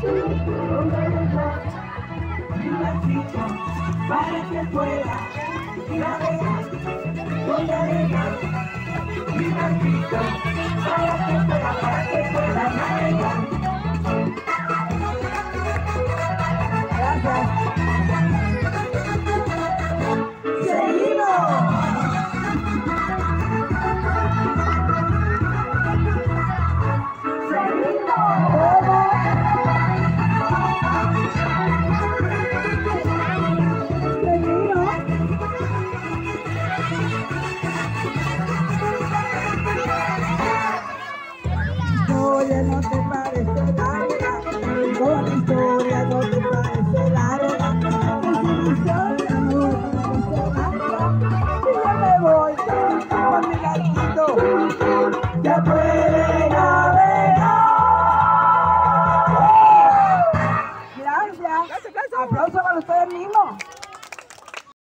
Para que pueda navegar, voy a dejar mi barquito para que pueda navegar. Gracias. Seguimos. No te parece larga, con historia no te parece larga, con historia no te parece larga, y yo me voy con mi gatito, ya puede navegar. Gracias, aplausos para ustedes mismos.